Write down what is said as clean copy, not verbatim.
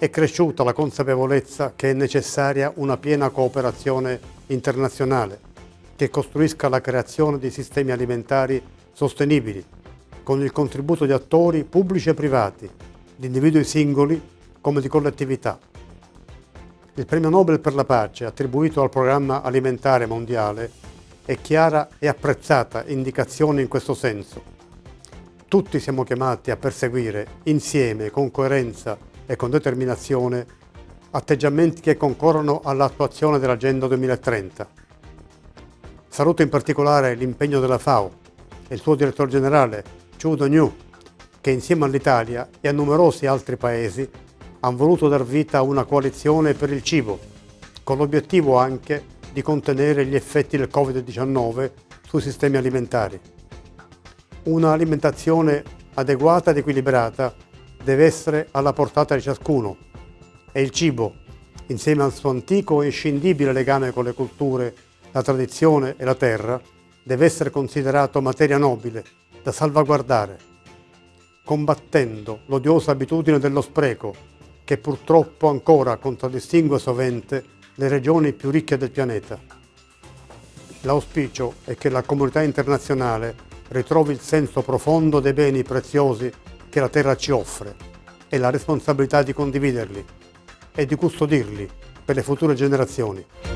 è cresciuta la consapevolezza che è necessaria una piena cooperazione internazionale che costruisca la creazione di sistemi alimentari sostenibili, con il contributo di attori pubblici e privati, di individui singoli come di collettività. Il Premio Nobel per la pace attribuito al Programma Alimentare Mondiale è chiara e apprezzata indicazione in questo senso. Tutti siamo chiamati a perseguire insieme, con coerenza e con determinazione, atteggiamenti che concorrono all'attuazione dell'Agenda 2030. Saluto in particolare l'impegno della FAO e il suo direttore generale, Zhu Dongyu, che insieme all'Italia e a numerosi altri paesi hanno voluto dar vita a una coalizione per il cibo, con l'obiettivo anche di contenere gli effetti del Covid-19 sui sistemi alimentari. Una alimentazione adeguata ed equilibrata deve essere alla portata di ciascuno e il cibo, insieme al suo antico e inscindibile legame con le culture, la tradizione e la terra, deve essere considerato materia nobile da salvaguardare, combattendo l'odiosa abitudine dello spreco che purtroppo ancora contraddistingue sovente le regioni più ricche del pianeta. L'auspicio è che la comunità internazionale ritrovi il senso profondo dei beni preziosi che la terra ci offre e la responsabilità di condividerli e di custodirli per le future generazioni.